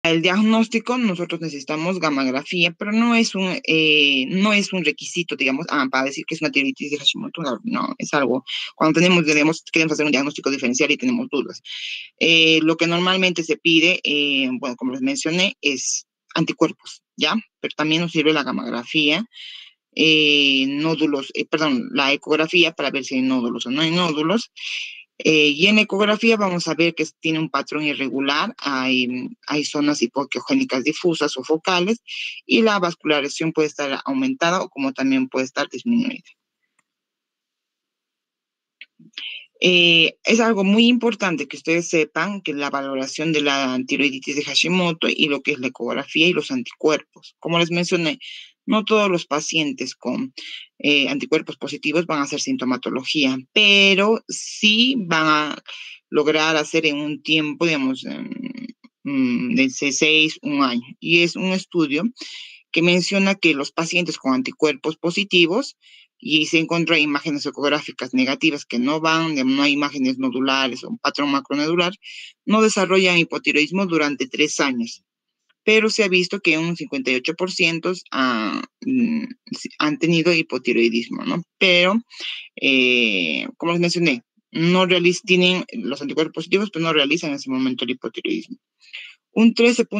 El diagnóstico, nosotros necesitamos gammagrafía, pero no es un requisito, digamos, para decir que es una tiroiditis de Hashimoto, no, no, es algo, cuando tenemos, queremos hacer un diagnóstico diferencial y tenemos dudas. Lo que normalmente se pide, bueno, como les mencioné, es anticuerpos, ¿ya? Pero también nos sirve la gammagrafía, perdón, la ecografía para ver si hay nódulos o no hay nódulos. Y en la ecografía vamos a ver que tiene un patrón irregular, hay zonas hipoequiogénicas difusas o focales, y la vascularización puede estar aumentada o como también puede estar disminuida. Es algo muy importante que ustedes sepan que la valoración de la tiroiditis de Hashimoto y lo que es la ecografía y los anticuerpos. Como les mencioné, no todos los pacientes con anticuerpos positivos van a hacer sintomatología, pero sí van a lograr hacer en un tiempo, digamos, de 6, un año. Y es un estudio que menciona que los pacientes con anticuerpos positivos y se encuentran imágenes ecográficas negativas que no van, no hay imágenes nodulares o un patrón macronodular, no desarrollan hipotiroidismo durante 3 años. Pero se ha visto que un 58% han tenido hipotiroidismo, ¿no? Pero, como les mencioné, tienen los anticuerpos positivos, pero no realizan en ese momento el hipotiroidismo. Un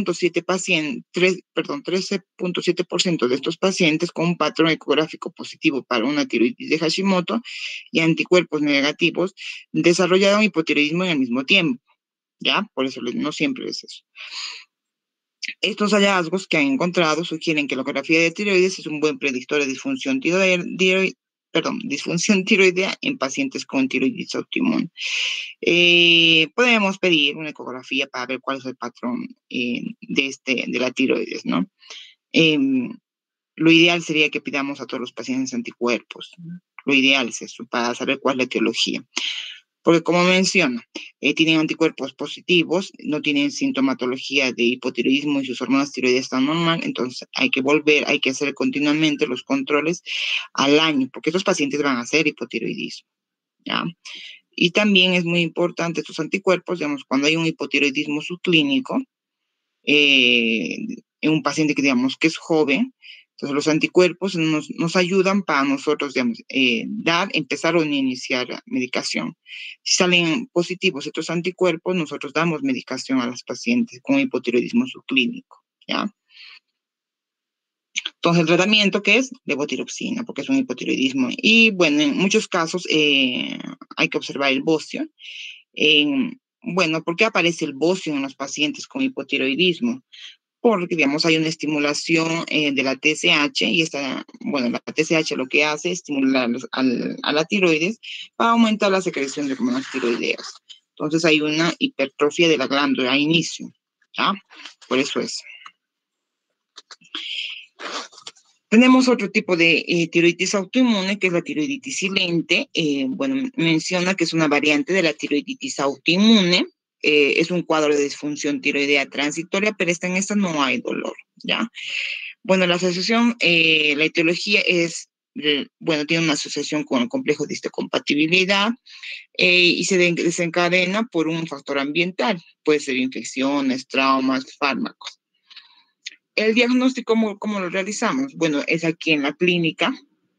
13.7% de estos pacientes con un patrón ecográfico positivo para una tiroiditis de Hashimoto y anticuerpos negativos desarrollaron hipotiroidismo en el mismo tiempo, ¿ya? Por eso no siempre es eso. Estos hallazgos que han encontrado sugieren que la ecografía de tiroides es un buen predictor de disfunción tiroidea en pacientes con tiroiditis autoinmune. Podemos pedir una ecografía para ver cuál es el patrón de la tiroides, ¿no? Lo ideal sería que pidamos a todos los pacientes anticuerpos. Lo ideal es eso, para saber cuál es la etiología. Porque como menciona, tienen anticuerpos positivos, no tienen sintomatología de hipotiroidismo y sus hormonas tiroides están normal, entonces hay que hacer continuamente los controles al año, porque estos pacientes van a hacer hipotiroidismo, ¿ya? Y también es muy importante estos anticuerpos, digamos, cuando hay un hipotiroidismo subclínico, en un paciente que digamos que es joven, entonces los anticuerpos nos ayudan para nosotros, digamos, empezar o iniciar medicación. Si salen positivos estos anticuerpos, nosotros damos medicación a los pacientes con hipotiroidismo subclínico, ¿ya? Entonces, el tratamiento que es levotiroxina, porque es un hipotiroidismo. Y bueno, en muchos casos hay que observar el bocio. Bueno, ¿por qué aparece el bocio en los pacientes con hipotiroidismo? Porque, digamos, hay una estimulación de la TSH y la TSH lo que hace es estimular a la tiroides para aumentar la secreción de hormonas tiroideas. Entonces hay una hipertrofia de la glándula a inicio, ¿ya? Por eso es. Tenemos otro tipo de tiroiditis autoinmune, que es la tiroiditis silente. Bueno, menciona que es una variante de la tiroiditis autoinmune. Es un cuadro de disfunción tiroidea transitoria, pero en esta no hay dolor, ¿ya? Bueno, la asociación, la etiología es, bueno, tiene una asociación con el complejo de histocompatibilidad y se desencadena por un factor ambiental. Puede ser infecciones, traumas, fármacos. El diagnóstico, ¿cómo lo realizamos? Bueno, es aquí en la clínica.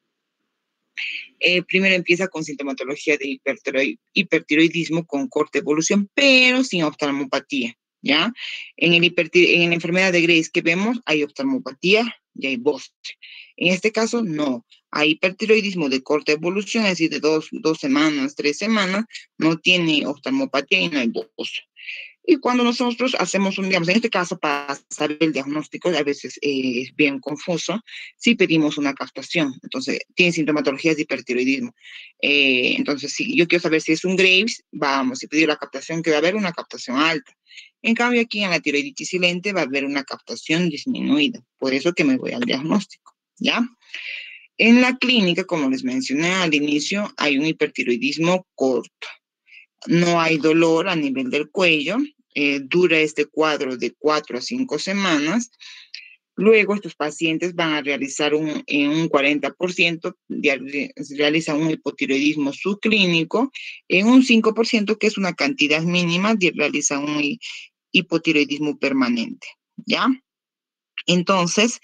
Primero empieza con sintomatología de hipertiroidismo con corta evolución, pero sin oftalmopatía, ¿ya? En la enfermedad de Graves que vemos hay oftalmopatía y hay BOST. En este caso, no. Hay hipertiroidismo de corta evolución, es decir, de 2 semanas, 3 semanas, no tiene oftalmopatía y no hay BOST. Y cuando nosotros hacemos digamos, en este caso, para saber el diagnóstico, a veces es bien confuso, sí pedimos una captación. Entonces, tiene sintomatologías de hipertiroidismo. Entonces, si yo quiero saber si es un Graves, vamos, y pedir la captación, que va a haber una captación alta. En cambio, aquí en la tiroiditis silente va a haber una captación disminuida. Por eso que me voy al diagnóstico, ¿ya? En la clínica, como les mencioné al inicio, hay un hipertiroidismo corto. No hay dolor a nivel del cuello, dura este cuadro de 4 a 5 semanas. Luego estos pacientes van a realizar en un 40%, realizan un hipotiroidismo subclínico, en un 5%, que es una cantidad mínima, realizan hipotiroidismo permanente, ¿ya? Entonces,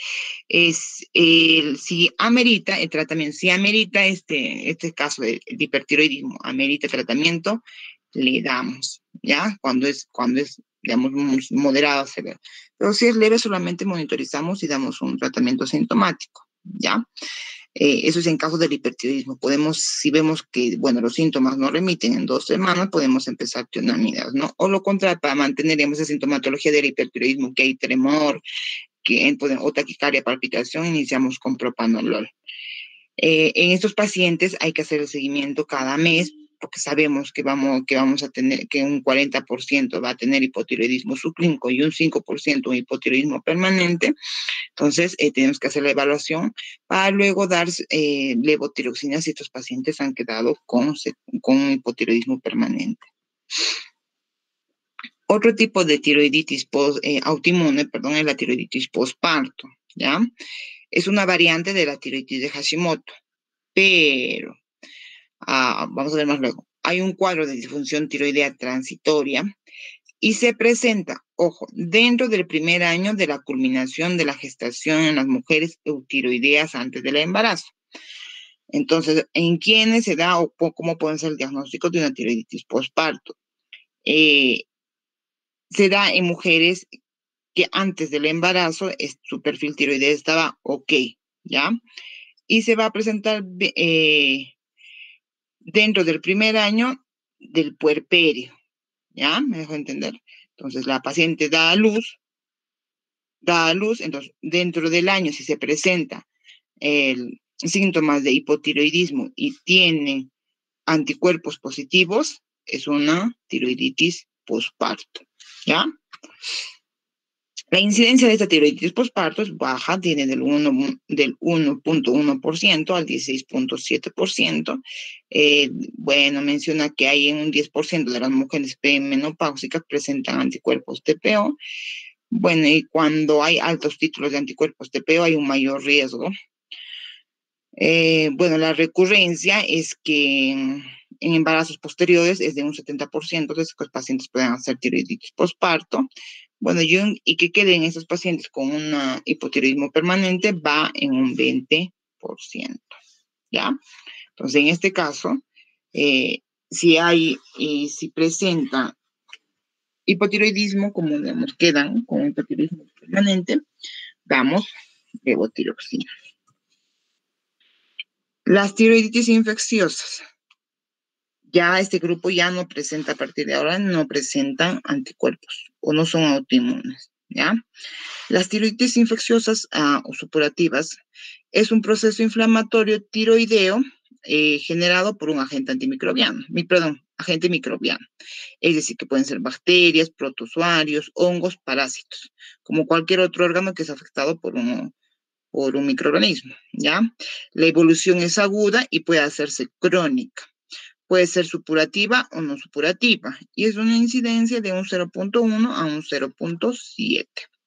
si amerita el tratamiento, si amerita este caso de hipertiroidismo, amerita tratamiento, le damos, ¿ya? Cuando es digamos, moderado, severo. Pero si es leve, solamente monitorizamos y damos un tratamiento sintomático, ¿ya? Eso es en caso del hipertiroidismo. Si vemos que, bueno, los síntomas no remiten en 2 semanas, podemos empezar tionamidas, ¿no? O lo contrario, para mantener esa sintomatología del hipertiroidismo, que hay tremor, o taquicardia, palpitación, iniciamos con propanolol. En estos pacientes hay que hacer el seguimiento cada mes, porque sabemos que vamos a tener, que un 40% va a tener hipotiroidismo subclínico y un 5% un hipotiroidismo permanente. Entonces, tenemos que hacer la evaluación para luego dar levotiroxina si estos pacientes han quedado con hipotiroidismo permanente. Otro tipo de tiroiditis autoinmune, es la tiroiditis postparto, ¿ya? Es una variante de la tiroiditis de Hashimoto, pero, vamos a ver más luego, hay un cuadro de disfunción tiroidea transitoria y se presenta, ojo, dentro del primer año de la culminación de la gestación en las mujeres eutiroideas antes del embarazo. Entonces, ¿en quiénes se da o cómo puede ser el diagnóstico de una tiroiditis postparto? Se da en mujeres que antes del embarazo su perfil tiroideo estaba ok, ¿ya? Y se va a presentar dentro del primer año del puerperio, ¿ya? ¿Me dejo entender? Entonces, la paciente da a luz, entonces, dentro del año, si se presenta síntomas de hipotiroidismo y tiene anticuerpos positivos, es una tiroiditis postparto, ¿ya? La incidencia de esta tiroiditis postparto es baja, tiene del 1.1% al 16.7%. Bueno, menciona que hay en un 10% de las mujeres premenopáusicas presentan anticuerpos TPO. Bueno, y cuando hay altos títulos de anticuerpos TPO hay un mayor riesgo. Bueno, la recurrencia es que en embarazos posteriores es de un 70%, entonces los pacientes pueden hacer tiroiditis postparto. Bueno, y que queden esos pacientes con un hipotiroidismo permanente va en un 20%, ¿ya? Entonces, en este caso, si presenta hipotiroidismo, como digamos, quedan con hipotiroidismo permanente, damos levotiroxina. Las tiroiditis infecciosas. Ya este grupo ya no presenta, a partir de ahora, no presentan anticuerpos o no son autoinmunes, ¿ya? Las tiroiditis infecciosas o supurativas es un proceso inflamatorio tiroideo generado por un agente agente microbiano. Es decir, que pueden ser bacterias, protozoarios, hongos, parásitos, como cualquier otro órgano que es afectado por un microorganismo, ¿ya? La evolución es aguda y puede hacerse crónica. Puede ser supurativa o no supurativa, y es una incidencia de un 0.1 a un 0.7.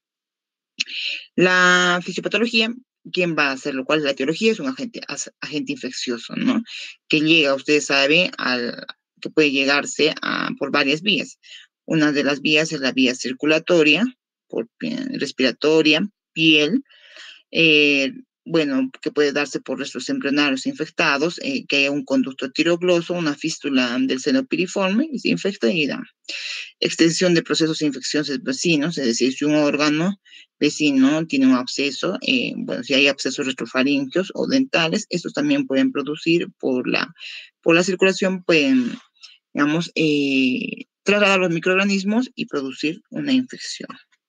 La fisiopatología, ¿quién va a hacerlo? ¿Cuál es la etiología? Es un agente infeccioso, ¿no? Que llega, ustedes saben, que puede llegarse por varias vías. Una de las vías es la vía circulatoria, respiratoria, piel, bueno, que puede darse por restos embrionarios infectados, que haya un conducto tirogloso, una fístula del seno piriforme, y se infecta y da. Extensión de procesos infecciosos vecinos, es decir, si un órgano vecino tiene un absceso, bueno, si hay abscesos retrofaringeos o dentales, estos también pueden producir por la circulación, pueden, digamos, trasladar los microorganismos y producir una infección.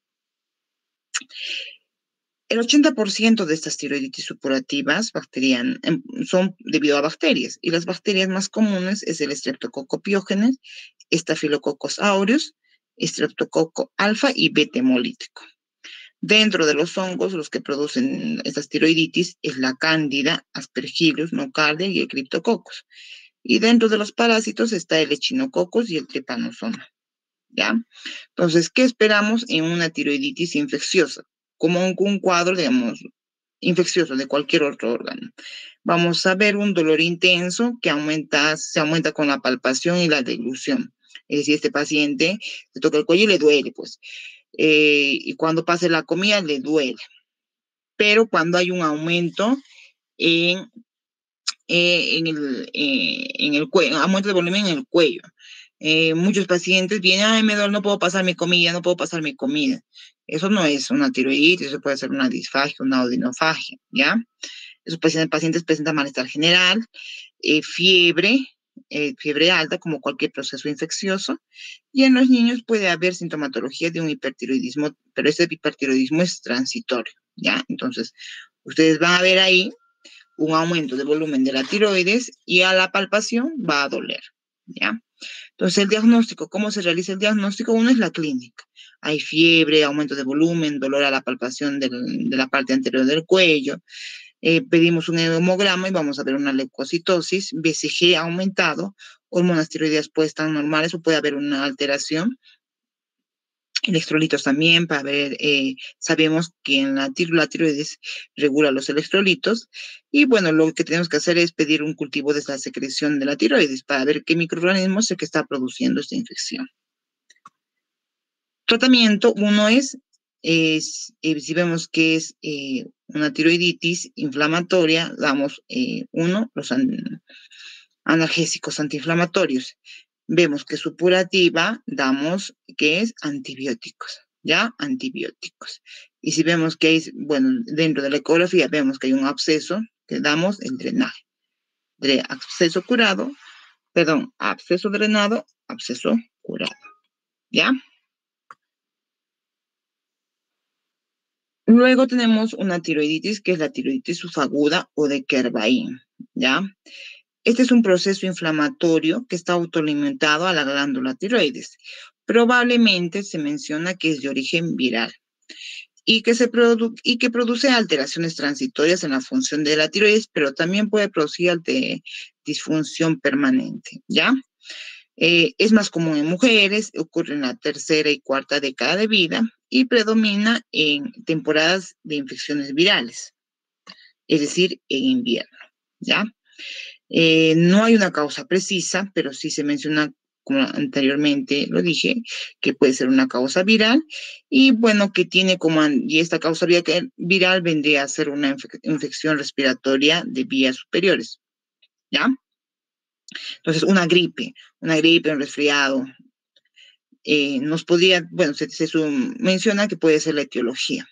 El 80% de estas tiroiditis supurativas son debido a bacterias, y las bacterias más comunes es el Streptococcus pyogenes, Staphylococcus aureus, Streptococcus alfa y beta hemolítico. Dentro de los hongos, los que producen estas tiroiditis es la cándida, Aspergillus, nocardia y el Cryptococcus. Y dentro de los parásitos está el Echinococcus y el Trypanosoma, ¿ya? Entonces, ¿qué esperamos en una tiroiditis infecciosa? Como un cuadro, digamos, infeccioso de cualquier otro órgano. Vamos a ver un dolor intenso que se aumenta con la palpación y la deglución. Es decir, este paciente se toca el cuello y le duele, pues. Y cuando pase la comida le duele. Pero cuando hay un aumento en en el cuello, aumento de volumen en el cuello. Muchos pacientes vienen, ay, me duele, no puedo pasar mi comida, no puedo pasar mi comida. Eso no es una tiroiditis, eso puede ser una disfagia, una odinofagia, ¿ya? Esos pacientes presentan malestar general, fiebre, fiebre alta, como cualquier proceso infeccioso, y en los niños puede haber sintomatología de un hipertiroidismo, pero ese hipertiroidismo es transitorio, ¿ya? Entonces, ustedes van a ver ahí un aumento del volumen de la tiroides y a la palpación va a doler, ¿ya? Entonces, el diagnóstico, ¿cómo se realiza el diagnóstico? Uno es la clínica. Hay fiebre, aumento de volumen, dolor a la palpación de la parte anterior del cuello. Pedimos un hemograma y vamos a ver una leucocitosis, BCG aumentado, hormonas tiroideas pueden estar normales o puede haber una alteración. Electrolitos también, para ver, sabemos que en la tiroides regula los electrolitos y bueno, lo que tenemos que hacer es pedir un cultivo de la secreción de la tiroides para ver qué microorganismo es el que está produciendo esta infección. Tratamiento, uno es si vemos que es una tiroiditis inflamatoria, damos los analgésicos antiinflamatorios. Vemos que supurativa, damos que es antibióticos, ¿ya? Antibióticos. Y si vemos que hay, bueno, dentro de la ecografía vemos que hay un absceso, que damos el drenaje. Absceso curado, perdón, absceso drenado, absceso curado, ¿ya? Luego tenemos una tiroiditis, que es la tiroiditis subaguda o de Kervain, ¿ya? Este es un proceso inflamatorio que está autoalimentado a la glándula tiroides. Probablemente se menciona que es de origen viral y que produce alteraciones transitorias en la función de la tiroides, pero también puede producir disfunción permanente, ¿ya? Es más común en mujeres, ocurre en la tercera y cuarta década de vida y predomina en temporadas de infecciones virales, es decir, en invierno, ¿ya? No hay una causa precisa, pero sí se menciona, como anteriormente lo dije, que puede ser una causa viral y bueno, y esta causa viral vendría a ser una infección respiratoria de vías superiores, ¿ya? Entonces, un resfriado, se menciona que puede ser la etiología.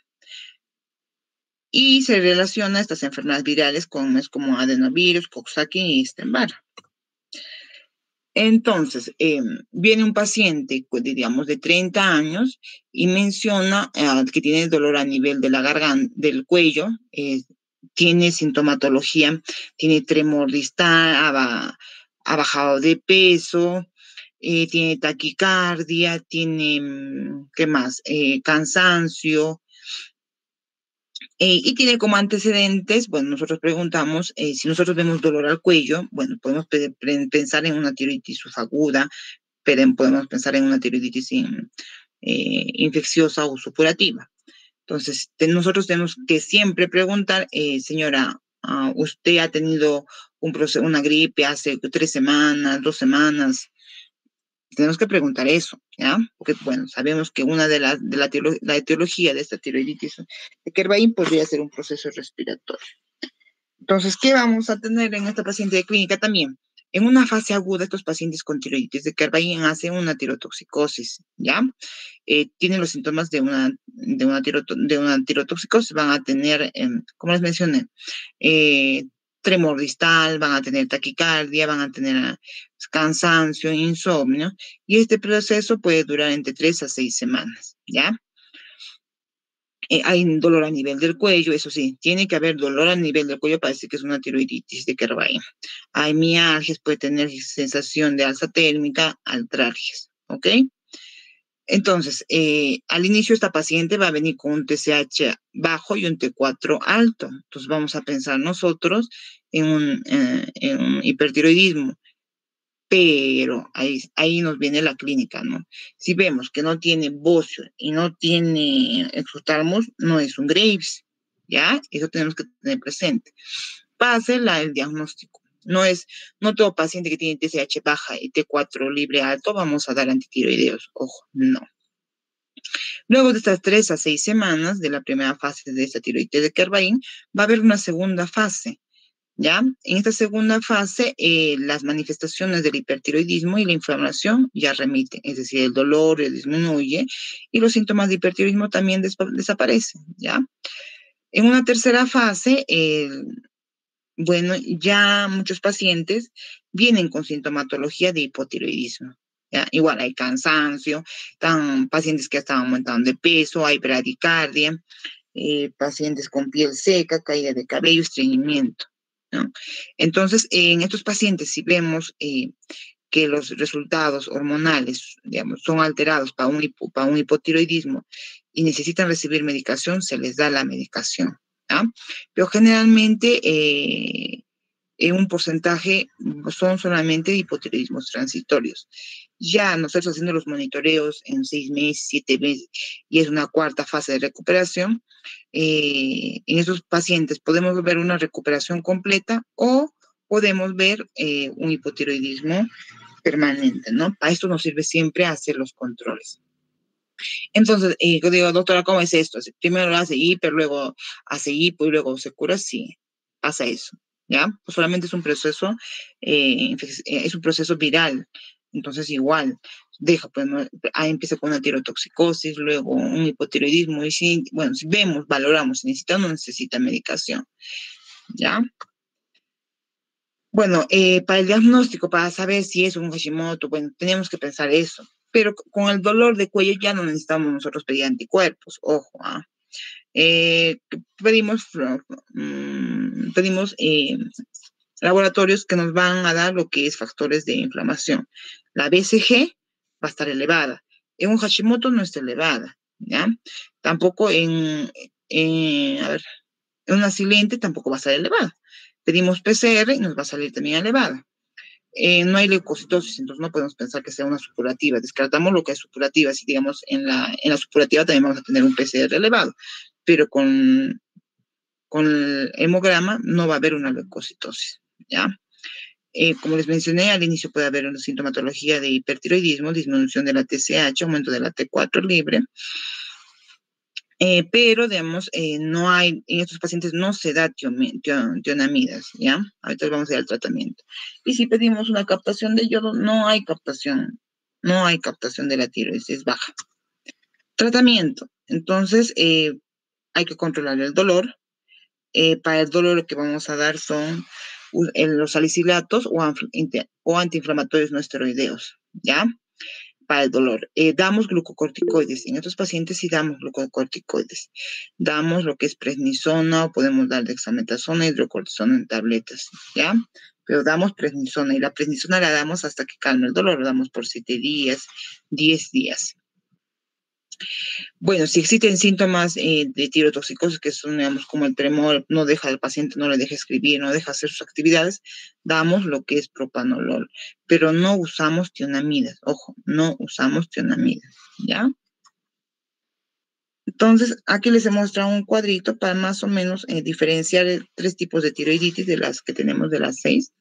Y se relaciona estas enfermedades virales con como adenovirus, Coxsackie y Epstein-Barr. Entonces, viene un paciente, pues, diríamos, de 30 años y menciona que tiene dolor a nivel de la garganta, del cuello, tiene sintomatología, tiene tremor distal, ha bajado de peso, tiene taquicardia, tiene, ¿qué más? Cansancio. Y tiene como antecedentes, bueno, nosotros preguntamos, si nosotros vemos dolor al cuello, bueno, podemos pensar en una tiroiditis subaguda, pero podemos pensar en una tiroiditis infecciosa o supurativa. Entonces, nosotros tenemos que siempre preguntar, señora, ¿usted ha tenido una gripe hace 3 semanas, 2 semanas? Tenemos que preguntar eso, ¿ya? Porque, bueno, sabemos que una de la etiología de esta tiroiditis de Kervain podría ser un proceso respiratorio. Entonces, ¿qué vamos a tener en esta paciente de clínica también? En una fase aguda, estos pacientes con tiroiditis de Kervain hacen una tirotoxicosis, ¿ya? Tienen los síntomas de una tirotoxicosis, van a tener, como les mencioné, tremor distal, van a tener taquicardia, van a tener cansancio, insomnio, y este proceso puede durar entre 3 a 6 semanas, ¿ya? Hay dolor a nivel del cuello, eso sí, tiene que haber dolor a nivel del cuello para decir que es una tiroiditis de Kervain. Hay mialgias, puede tener sensación de alza térmica, artralgias, ¿ok? Entonces, al inicio esta paciente va a venir con un TSH bajo y un T4 alto. Entonces vamos a pensar nosotros en un hipertiroidismo, pero ahí nos viene la clínica, ¿no? Si vemos que no tiene bocio y no tiene exotalmos, no es un Graves, ¿ya? Eso tenemos que tener presente para hacer el diagnóstico. No todo paciente que tiene TSH baja y T4 libre alto vamos a dar antitiroideos, ojo, no. Luego de estas 3 a 6 semanas de la primera fase de esta tiroides de Kervain, va a haber una segunda fase, ¿ya? En esta segunda fase, las manifestaciones del hipertiroidismo y la inflamación ya remiten, es decir, el dolor disminuye y los síntomas de hipertiroidismo también desaparecen, ¿ya? En una tercera fase, bueno, ya muchos pacientes vienen con sintomatología de hipotiroidismo. ¿Ya? Igual hay cansancio, están pacientes que están aumentando de peso, hay bradicardia, pacientes con piel seca, caída de cabello, estreñimiento, ¿no? Entonces, en estos pacientes, si vemos que los resultados hormonales, digamos, son alterados para un hipotiroidismo y necesitan recibir medicación, se les da la medicación, ¿ya? Pero generalmente en un porcentaje son solamente hipotiroidismos transitorios. Ya nosotros haciendo los monitoreos en 6 meses, 7 meses, y es una cuarta fase de recuperación, en esos pacientes podemos ver una recuperación completa o podemos ver un hipotiroidismo permanente, ¿no? Para esto nos sirve siempre hacer los controles. Entonces, yo digo, doctora, ¿cómo es esto? Primero hace hiper, luego hace hipo y luego se cura, sí, pasa eso, ¿ya? Pues solamente es un proceso viral, entonces igual, pues, ¿no? Empieza con una tirotoxicosis, luego un hipotiroidismo, y si, bueno, si vemos, valoramos si necesita o no necesita medicación, ¿ya? Bueno, para el diagnóstico, para saber si es un Hashimoto, bueno, tenemos que pensar eso. Pero con el dolor de cuello ya no necesitamos nosotros pedir anticuerpos, ojo. Pedimos laboratorios que nos van a dar lo que es factores de inflamación. La BCG va a estar elevada. En un Hashimoto no está elevada, ¿ya? Tampoco en una silente tampoco va a estar elevada. Pedimos PCR y nos va a salir también elevada. No hay leucocitosis, entonces no podemos pensar que sea una supurativa. Descartamos lo que es supurativa. Si digamos en la supurativa también vamos a tener un PCR elevado, pero con el hemograma no va a haber una leucocitosis, ¿ya? Como les mencioné, al inicio puede haber una sintomatología de hipertiroidismo, disminución de la TSH, aumento de la T4 libre, pero, digamos, no hay, en estos pacientes no se da tionamidas, ¿ya? Ahorita vamos a ir al tratamiento. Y si pedimos una captación de yodo, no hay captación de la tiroides, es baja. Tratamiento. Entonces, hay que controlar el dolor. Para el dolor lo que vamos a dar son los salicilatos o antiinflamatorios no esteroideos, ¿ya? Para el dolor. Damos glucocorticoides. En estos pacientes sí damos glucocorticoides. Damos lo que es prednisona o podemos dar dexametasona, hidrocortisona en tabletas, ¿ya? Pero damos prednisona y la prednisona la damos hasta que calme el dolor. Lo damos por 7 días, 10 días. Bueno, si existen síntomas de tirotoxicosis, que son, digamos, como el tremor, no deja al paciente, no le deja escribir, no deja hacer sus actividades, damos lo que es propanolol, pero no usamos tionamidas, ojo, no usamos tionamidas, ¿ya? Entonces, aquí les he mostrado un cuadrito para más o menos diferenciar 3 tipos de tiroiditis de las que tenemos de las 6.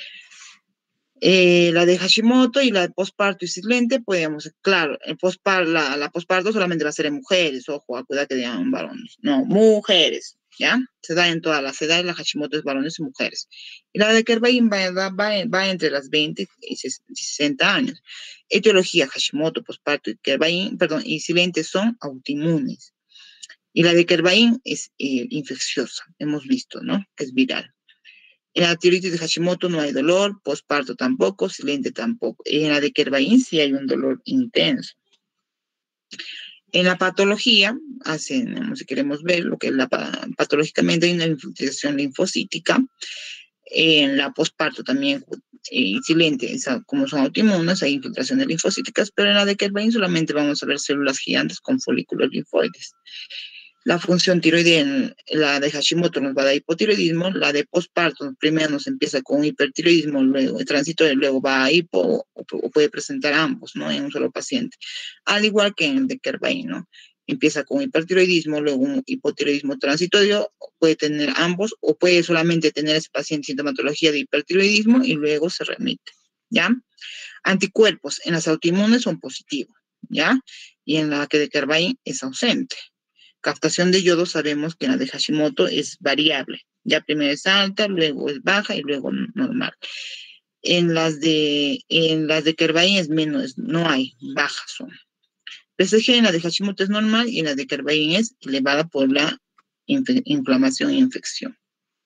La de Hashimoto y la de posparto y silente, podemos, claro, la posparto solamente va a ser en mujeres, ojo, cuidado que digan varones, no, mujeres, ¿ya? Se da en todas las edades, la Hashimoto es varones y mujeres. Y la de Kervain va entre las 20 y 60 años. Etiología, Hashimoto, posparto y Kervain, perdón, y silente son autoinmunes. Y la de Kervain es infecciosa, hemos visto, ¿no? Que es viral. En la tiroides de Hashimoto no hay dolor, posparto tampoco, silente tampoco. En la de Kervain sí hay un dolor intenso. En la patología, si queremos ver lo que es patológicamente hay una infiltración linfocítica. En la posparto también silente, como son autoinmunes, hay infiltraciones linfocíticas, pero en la de Kervain solamente vamos a ver células gigantes con folículos linfoides. La función tiroidea, la de Hashimoto nos va a dar hipotiroidismo, la de posparto primero nos empieza con hipertiroidismo, luego el transitorio, luego va a hipo o puede presentar ambos, ¿no? En un solo paciente. Al igual que en el de Kervain, ¿no? empieza con hipertiroidismo, luego un hipotiroidismo transitorio, puede tener ambos o puede solamente tener ese paciente sintomatología de hipertiroidismo y luego se remite, ¿ya? Anticuerpos en las autoinmunes son positivos, ¿ya? Y en la que de Kervain es ausente. Captación de yodo sabemos que en la de Hashimoto es variable, ya primero es alta, luego es baja y luego normal. En las de Kervain es menos, no hay, bajas son. PSG en la de Hashimoto es normal y en la de Kervain es elevada por la inflamación e infección.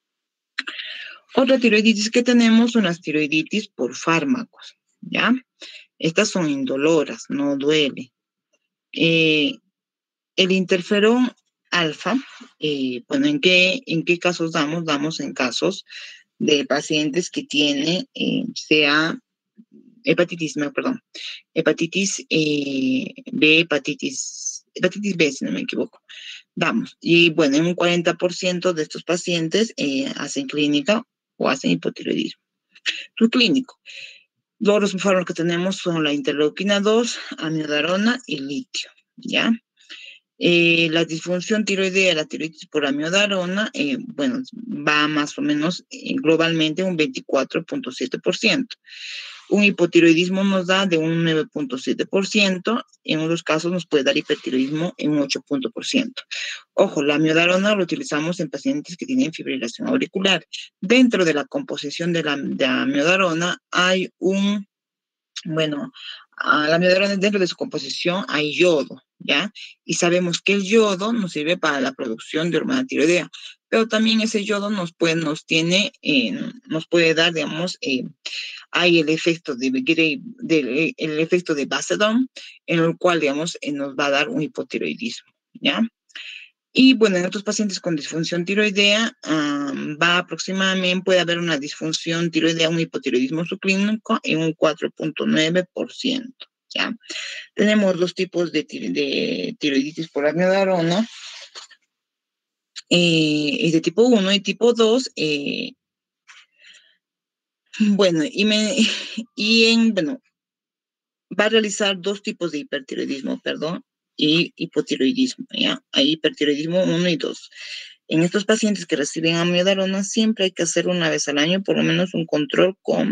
Otra tiroiditis que tenemos son las tiroiditis por fármacos, ¿ya? Estas son indoloras, no duele. El interferón alfa, bueno, ¿en qué casos damos? Damos en casos de pacientes que tienen, sea hepatitis B, hepatitis B, si no me equivoco. Damos. Y bueno, en un 40% de estos pacientes hacen clínica o hacen hipotiroidismo. Su clínico. Los fármacos que tenemos son la interleuquina 2, amiodarona y litio, ¿ya? La disfunción tiroidea, la tiroiditis por amiodarona, bueno, va más o menos globalmente un 24.7%. Un hipotiroidismo nos da de un 9.7%, en otros casos nos puede dar hipertiroidismo en un 8%. Ojo, la amiodarona lo utilizamos en pacientes que tienen fibrilación auricular. Dentro de la composición de la amiodarona hay la amiodarona dentro de su composición hay yodo, ¿ya? Y sabemos que el yodo nos sirve para la producción de hormona tiroidea, pero también ese yodo nos puede dar, digamos, hay el efecto el efecto de Basedon, en el cual, digamos, nos va a dar un hipotiroidismo, ¿ya? Y bueno, en otros pacientes con disfunción tiroidea, puede haber una disfunción tiroidea, un hipotiroidismo subclínico en un 4.9%, ¿ya? Tenemos dos tipos de tiroiditis por amiodarona, es de tipo 1 y tipo 2, bueno, va a realizar dos tipos de hipertiroidismo, y hipotiroidismo, ¿ya? Hay hipertiroidismo 1 y 2. En estos pacientes que reciben amiodarona, siempre hay que hacer una vez al año por lo menos un control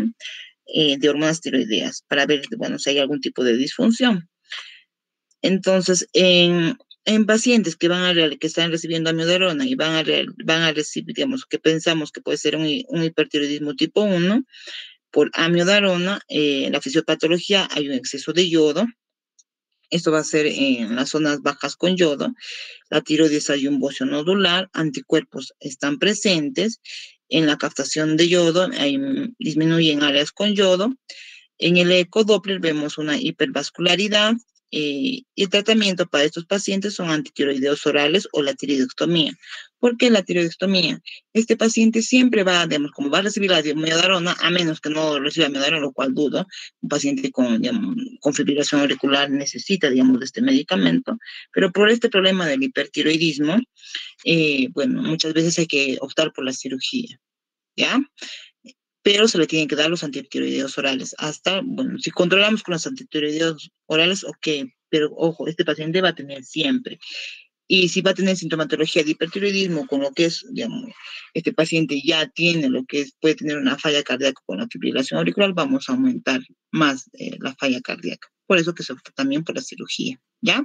de hormonas tiroideas para ver, bueno, si hay algún tipo de disfunción. Entonces, en pacientes que están recibiendo amiodarona y van a recibir, digamos, que pensamos que puede ser un hipertiroidismo tipo 1, por amiodarona, en la fisiopatología hay un exceso de yodo. Esto va a ser en las zonas bajas con yodo. La tiroides hay un bocio nodular, anticuerpos están presentes. En la captación de yodo disminuyen áreas con yodo. En el ecodoppler vemos una hipervascularidad. Y el tratamiento para estos pacientes son antitiroideos orales o la tiroidectomía. ¿Por qué la tiroidectomía? Este paciente siempre digamos, como va a recibir la amiodarona, a menos que no reciba amiodarona, lo cual dudo, un paciente con fibrilación auricular necesita, digamos, de este medicamento, pero por este problema del hipertiroidismo, bueno, muchas veces hay que optar por la cirugía, ¿ya? Pero se le tienen que dar los antitiroideos orales. Bueno, si controlamos con los antitiroideos orales, ok, pero ojo, este paciente va a tener siempre. Y si va a tener sintomatología de hipertiroidismo, con lo que es, digamos, este paciente ya tiene lo que es, puede tener una falla cardíaca con la fibrilación auricular, vamos a aumentar más la falla cardíaca. Por eso que se opta también por la cirugía, ¿ya?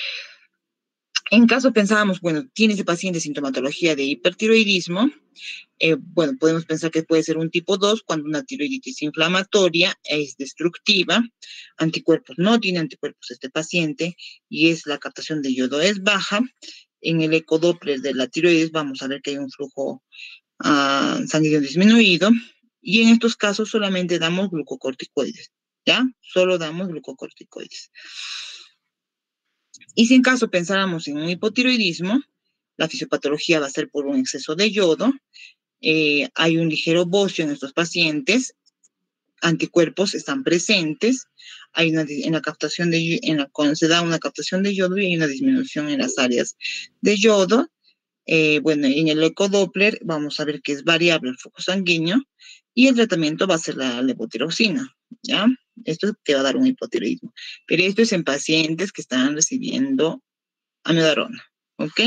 En caso pensábamos, bueno, tiene ese paciente sintomatología de hipertiroidismo, bueno, podemos pensar que puede ser un tipo 2 cuando una tiroiditis inflamatoria es destructiva, no tiene anticuerpos este paciente y la captación de yodo es baja. En el ecodoppler de la tiroides vamos a ver que hay un flujo sanguíneo disminuido y en estos casos solamente damos glucocorticoides, ¿ya? Solo damos glucocorticoides. Y si en caso pensáramos en un hipotiroidismo, la fisiopatología va a ser por un exceso de yodo. Hay un ligero bocio en estos pacientes, anticuerpos están presentes, cuando se da una captación de yodo y hay una disminución en las áreas de yodo. Bueno, en el ecodoppler vamos a ver que es variable el flujo sanguíneo y el tratamiento va a ser la levotiroxina, ¿ya? Esto te va a dar un hipotiroidismo, pero esto es en pacientes que están recibiendo amiodarona, ¿ok?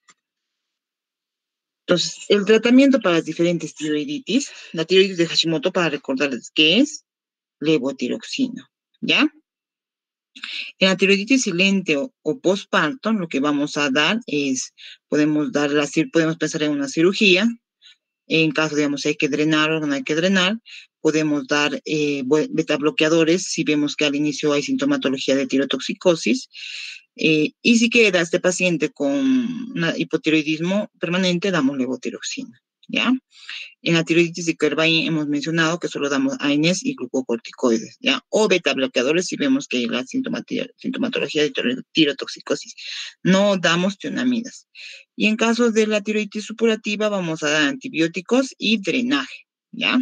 Entonces, el tratamiento para las diferentes tiroiditis, la tiroides de Hashimoto, para recordarles que es levotiroxina, ¿ya? En la tiroiditis silente o postparto, lo que vamos a dar es, podemos pensar en una cirugía. En caso, digamos, hay que drenar o no hay que drenar, podemos dar beta bloqueadores si vemos que al inicio hay sintomatología de tirotoxicosis. Y si queda este paciente con hipotiroidismo permanente, damos levotiroxina, ¿ya? En la tiroiditis de Kervain hemos mencionado que solo damos AINES y glucocorticoides, ¿ya? O beta bloqueadores si vemos que hay la sintomatología de tirotoxicosis. No damos tionamidas. Y en caso de la tiroiditis supurativa vamos a dar antibióticos y drenaje, ¿ya?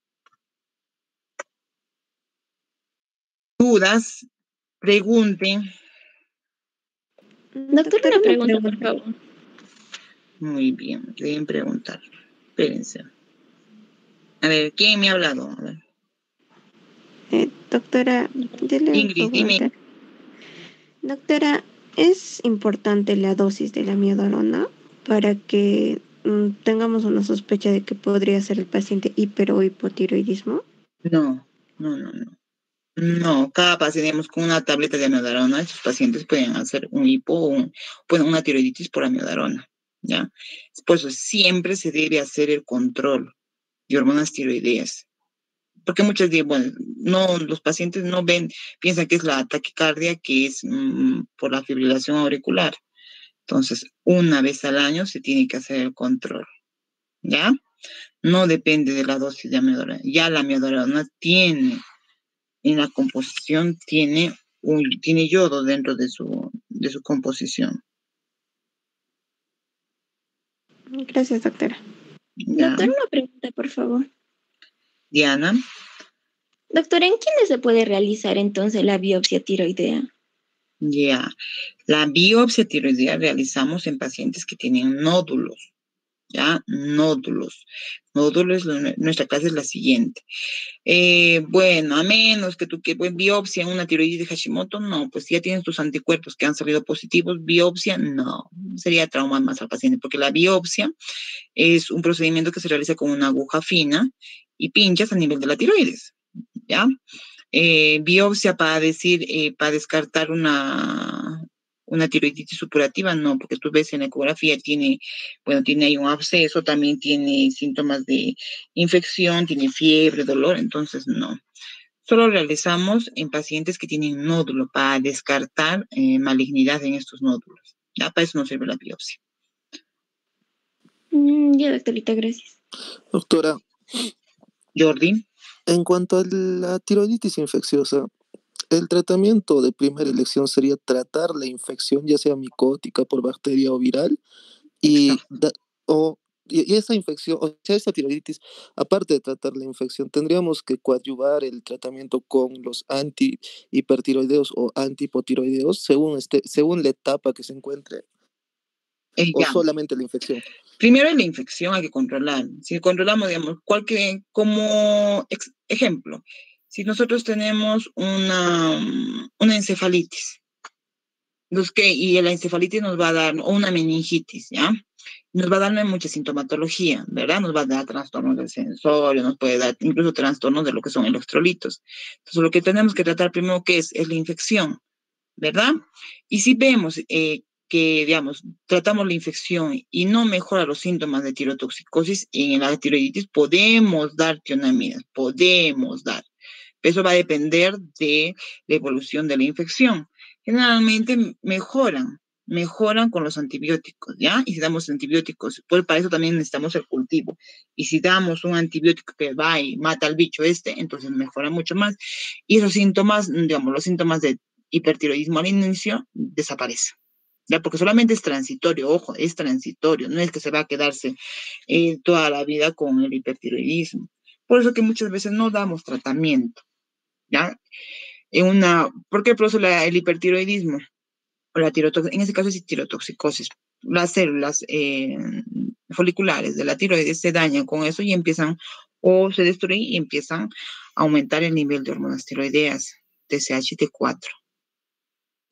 ¿Dudas? Pregunten. Doctora, una pregunta, por favor. Muy bien, deben preguntar. Espérense. A ver, ¿quién me ha hablado? A ver. Doctora, Ingrid, dime. Doctora, ¿es importante la dosis de la amiodarona para que tengamos una sospecha de que podría ser el paciente hiper o hipotiroidismo? No. No, cada paciente, digamos, con una tableta de amiodarona, estos pacientes pueden hacer un hipo o una tiroiditis por amiodarona, ¿ya? Por eso siempre se debe hacer el control de hormonas tiroideas. Porque muchas veces, bueno, no, los pacientes no ven, piensan que es la taquicardia, que es por la fibrilación auricular. Entonces, una vez al año se tiene que hacer el control, ¿ya? No depende de la dosis de amiodarona. Ya la amiodarona tiene, en la composición, tiene yodo dentro de su composición. Gracias, doctora. ¿Ya? Doctora, una pregunta, por favor. Diana. Doctora, ¿en quiénes se puede realizar entonces la biopsia tiroidea? Ya. La biopsia tiroidea realizamos en pacientes que tienen nódulos. ¿Ya? Nódulos. Nuestra clase es la siguiente. Bueno, a menos que tú biopsia en una tiroides de Hashimoto, no, pues si ya tienes tus anticuerpos que han salido positivos, biopsia, no, sería trauma más al paciente, porque la biopsia es un procedimiento que se realiza con una aguja fina y pinchas a nivel de la tiroides, ¿ya? Biopsia para descartar una tiroiditis supurativa, no, porque tú ves en la ecografía tiene ahí un absceso, también tiene síntomas de infección, tiene fiebre, dolor, entonces no. Solo realizamos en pacientes que tienen nódulo para descartar malignidad en estos nódulos. Ya para eso no sirve la biopsia. Ya, doctorita, gracias. Doctora. Jordi. En cuanto a la tiroiditis infecciosa, el tratamiento de primera elección sería tratar la infección, ya sea micótica por bacteria o viral, y esa infección, o sea, esa tiroiditis, aparte de tratar la infección, tendríamos que coadyuvar el tratamiento con los antihipertiroideos o antihipotiroideos según la etapa que se encuentre, o solamente la infección. Primero la infección hay que controlar. Si controlamos, digamos, como ejemplo, si nosotros tenemos una encefalitis, y la encefalitis nos va a dar, o una meningitis, ¿ya? Nos va a dar mucha sintomatología, ¿verdad? Nos va a dar trastornos del sensorio, nos puede dar incluso trastornos de lo que son electrolitos. Entonces, lo que tenemos que tratar primero, ¿qué es? Es la infección, ¿verdad? Y si vemos que, digamos, tratamos la infección y no mejora los síntomas de tirotoxicosis en la tiroiditis, podemos dar tionamidas, podemos dar. Eso va a depender de la evolución de la infección. Generalmente mejoran con los antibióticos, ¿ya? Y si damos antibióticos, pues para eso también necesitamos el cultivo. Y si damos un antibiótico que va y mata al bicho entonces mejora mucho más. Y esos síntomas, digamos, los síntomas de hipertiroidismo al inicio desaparecen. ¿Ya? Porque solamente es transitorio, ojo, es transitorio, no es que se va a quedarse toda la vida con el hipertiroidismo. Por eso que muchas veces no damos tratamiento, ¿ya? ¿Por qué produce el hipertiroidismo? O en este caso es tirotoxicosis. Las células foliculares de la tiroides se dañan con eso y empiezan, o se destruyen y empiezan a aumentar el nivel de hormonas tiroideas, TSH y T4.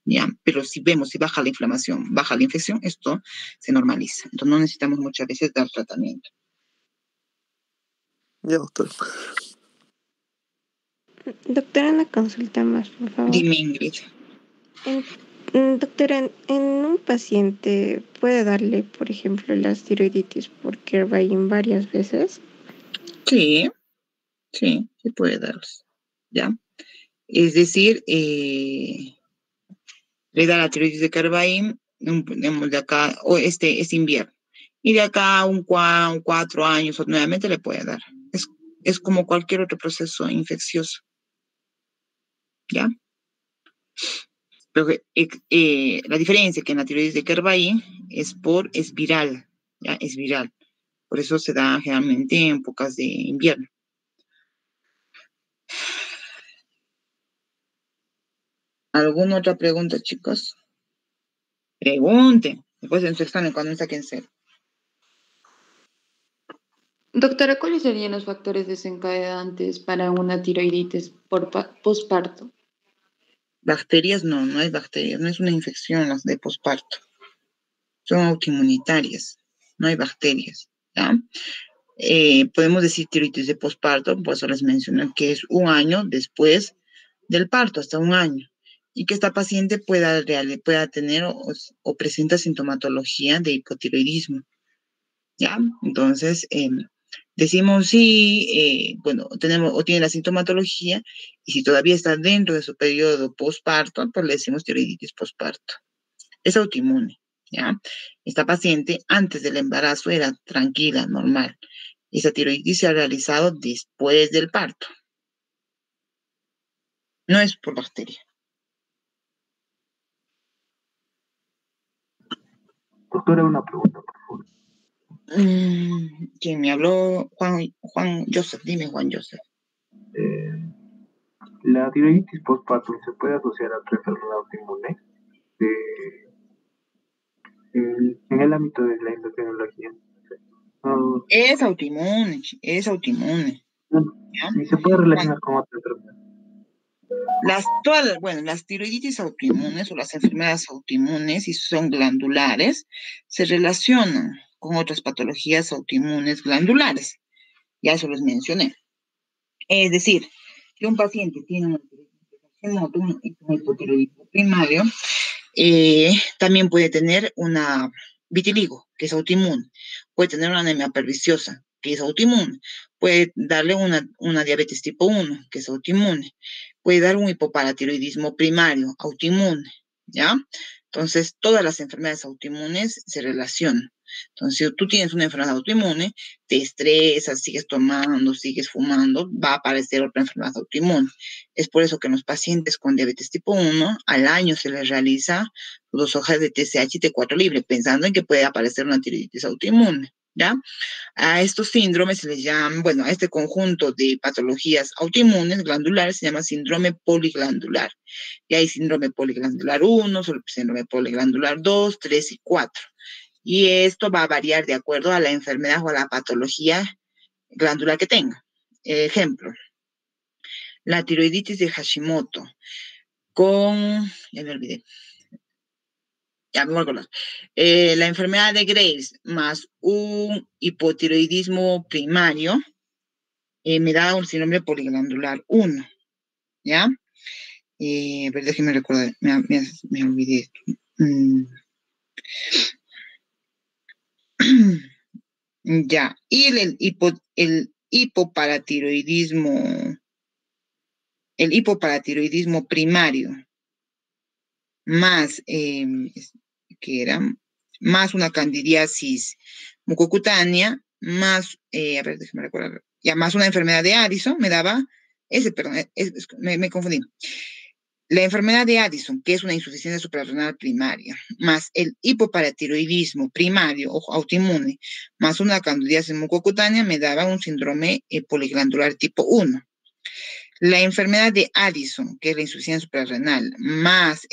¿ya? Pero si vemos, si baja la inflamación, baja la infección, esto se normaliza. Entonces no necesitamos muchas veces dar tratamiento. Ya, doctor. Doctora, una consulta más, por favor. Dime, Ingrid. Doctora, en un paciente puede darle, por ejemplo, la tiroiditis por Kervain varias veces. Sí, sí puede darse, ¿ya? Es decir, le da la tiroides de Kervain, digamos, de acá, o es invierno, y de acá a 4 años o nuevamente le puede dar. Es como cualquier otro proceso infeccioso, ¿ya? Pero la diferencia que en la tiroides de Kervain es viral, ¿ya? Es viral. Por eso se da generalmente en épocas de invierno. ¿Alguna otra pregunta, chicos? Pregunten. Después en su examen, cuando saquen cero. Doctora, ¿cuáles serían los factores desencadenantes para una tiroiditis por posparto? Bacterias no hay bacterias, no es una infección las de posparto. Son autoinmunitarias, no hay bacterias, ¿ya? Podemos decir tiroides de posparto, por eso les menciono que es 1 año después del parto, hasta 1 año, y que esta paciente pueda tener o presenta sintomatología de hipotiroidismo, ¿ya? Entonces, decimos sí, bueno, tiene la sintomatología, y si todavía está dentro de su periodo posparto, pues le decimos tiroiditis posparto. Es autoinmune, ¿ya? Esta paciente antes del embarazo era tranquila, normal. Esa tiroiditis se ha realizado después del parto. No es por bacteria. Doctora, una pregunta, por favor. ¿Quién me habló? Juan Joseph, dime Juan Joseph. ¿La tiroiditis postpartum se puede asociar a otra enfermedad autoinmune? En el ámbito de la endocrinología. Es autoinmune, ¿ya? ¿Y se puede relacionar con otra enfermedad? Las tiroiditis autoinmunes o las enfermedades autoinmunes, si son glandulares, se relacionan con otras patologías autoinmunes glandulares. Ya eso les mencioné. Es decir, que un paciente tiene un hipotiroidismo primario, también puede tener una vitiligo, que es autoinmune, puede tener una anemia perniciosa, que es autoinmune, puede darle una diabetes tipo 1, que es autoinmune, puede dar un hipoparatiroidismo primario, autoinmune, ¿ya? Entonces, todas las enfermedades autoinmunes se relacionan. Entonces, si tú tienes una enfermedad autoinmune, te estresas, sigues tomando, sigues fumando, va a aparecer otra enfermedad autoinmune. Es por eso que en los pacientes con diabetes tipo 1, al año se les realiza 2 hojas de TSH y T4 libre, pensando en que puede aparecer una tiroiditis autoinmune, ¿ya? A estos síndromes se les llama, bueno, a este conjunto de patologías autoinmunes glandulares se llama síndrome poliglandular. Y hay síndrome poliglandular 1, síndrome poliglandular 2, 3 y 4. Y esto va a variar de acuerdo a la enfermedad o a la patología glandular que tenga. Ejemplo, la tiroiditis de Hashimoto ya me olvidé. Ya me voy a acordar. La enfermedad de Graves más un hipotiroidismo primario me da un síndrome poliglandular 1, ¿ya? A ver, déjeme recordar, me olvidé. Ya, y el hipoparatiroidismo primario más, que era, más una candidiasis mucocutánea, más, a ver, déjame recordar, ya más una enfermedad de Addison, me confundí. La enfermedad de Addison, que es una insuficiencia suprarrenal primaria, más el hipoparatiroidismo primario o autoinmune, más una candidiasis mucocutánea, me daba un síndrome poliglandular tipo 1. La enfermedad de Addison, que es la insuficiencia suprarrenal, más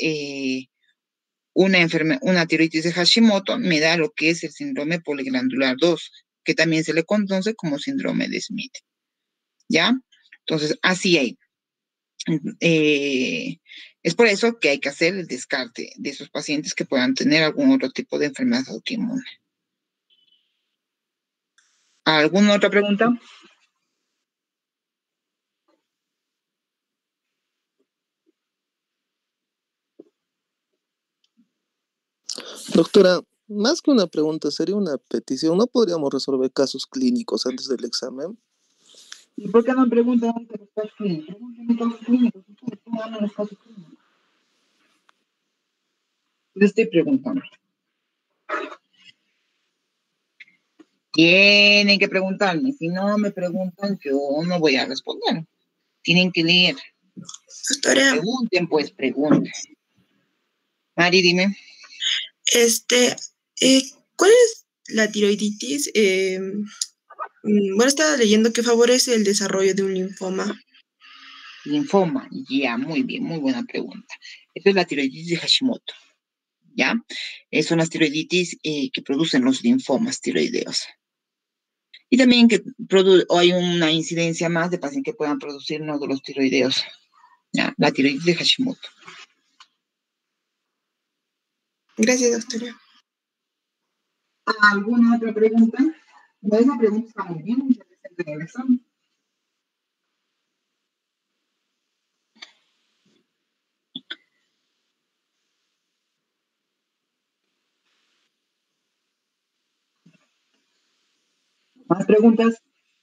una tiroiditis de Hashimoto, me da lo que es el síndrome poliglandular 2, que también se le conoce como síndrome de Smith. ¿Ya? Entonces, así hay. Es por eso que hay que hacer el descarte de esos pacientes que puedan tener algún otro tipo de enfermedad autoinmune. ¿Alguna otra pregunta? Doctora, más que una pregunta, sería una petición. ¿No podríamos resolver casos clínicos antes del examen? ¿Y por qué no preguntan antes los casos clínicos? Pregúntenme casos clínicos. Ustedes pongan los casos clínicos. Les estoy preguntando. Tienen que preguntarme. Si no me preguntan, yo no voy a responder. Tienen que leer. Doctora, Pregunten, pues, pregunten. Mari, dime. ¿Cuál es la tiroiditis? Bueno, estaba leyendo que favorece el desarrollo de un linfoma. Linfoma, ya, muy bien, muy buena pregunta. Esta es la tiroiditis de Hashimoto, ¿ya? Son las tiroiditis que producen los linfomas tiroideos. Y también que hay una incidencia más de pacientes que puedan producir nódulos tiroideos, ¿ya? La tiroiditis de Hashimoto. Gracias, doctora. ¿Alguna otra pregunta? No, esa pregunta está muy bien, muchas veces en el examen. ¿Más preguntas?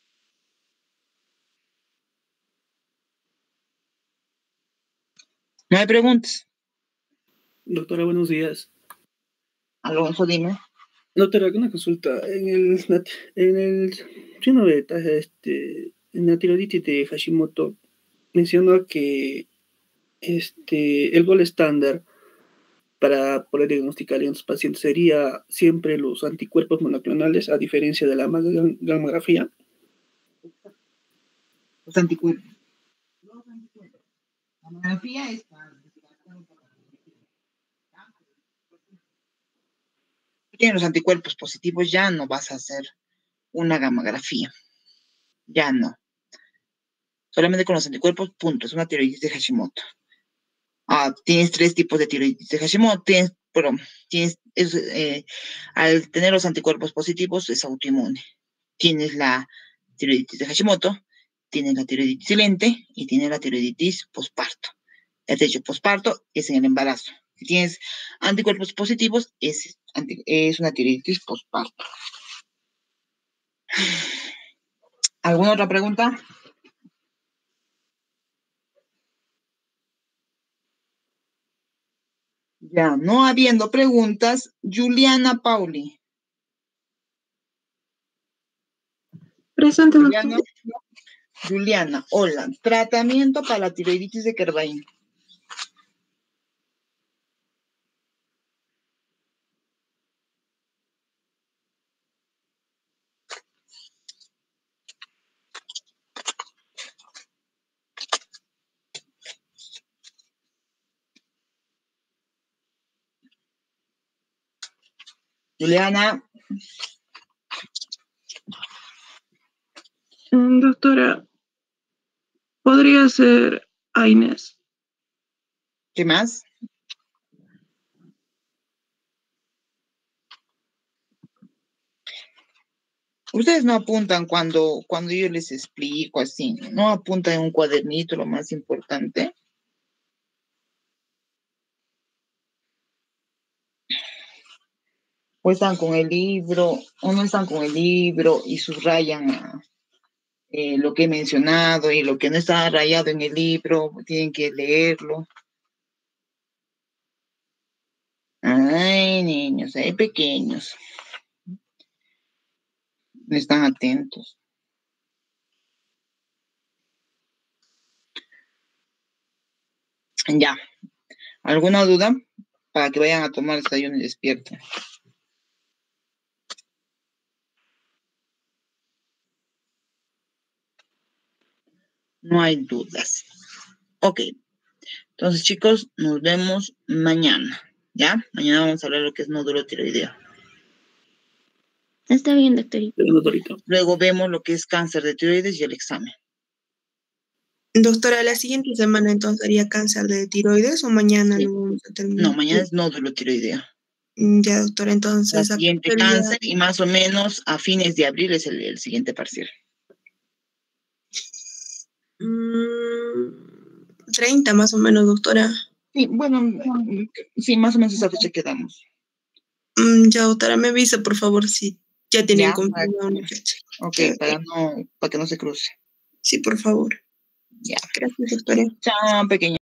No hay preguntas. Doctora, buenos días. Alonso, dime. Doctora, una consulta. En el signo de en la tiroiditis de Hashimoto mencionó que el gol estándar para poder diagnosticar en los pacientes sería siempre los anticuerpos monoclonales, a diferencia de la gamografía. Los anticuerpos. La mamografía es para tienen los anticuerpos positivos, ya no vas a hacer una gamografía. Ya no. Solamente con los anticuerpos, punto. Es una tiroiditis de Hashimoto. Tienes 3 tipos de tiroiditis de Hashimoto. Al tener los anticuerpos positivos, es autoinmune. Tienes la tiroiditis de Hashimoto, tienes la tiroiditis silente y tienes la tiroiditis posparto. El hecho posparto es en el embarazo. Si tienes anticuerpos positivos, es una tiroiditis posparto. ¿Alguna otra pregunta? Ya, no habiendo preguntas, Juliana Pauli. Presente, doctor. Juliana, hola. Tratamiento para la tiroiditis de Kervain. Juliana. Doctora, podría ser AINES. ¿Qué más? Ustedes no apuntan cuando yo les explico así, no apuntan en un cuadernito lo más importante. O están con el libro, o no están con el libro y subrayan lo que he mencionado y lo que no está rayado en el libro, tienen que leerlo. Ay, niños, hay pequeños. No están atentos. Ya. ¿Alguna duda? Para que vayan a tomar el desayuno y despierten. No hay dudas. Ok. Entonces, chicos, nos vemos mañana. ¿Ya? Mañana vamos a hablar de lo que es nódulo tiroideo. Está bien, doctorita. Doctorita. Luego vemos lo que es cáncer de tiroides y el examen. Doctora, la siguiente semana entonces haría cáncer de tiroides o mañana Sí. lo vamos a terminar. No, mañana es nódulo tiroideo. Ya, doctora, La entonces siguiente sería, cáncer y más o menos a fines de abril es el siguiente parcial. 30 más o menos, doctora. Sí, bueno, sí, más o menos esa fecha quedamos. Ya, doctora, me avisa, por favor, si ya tienen Ya, confirmada una fecha. ok, Ya, para que no se cruce. sí, por favor. Ya. Gracias, doctora. Chao, pequeño.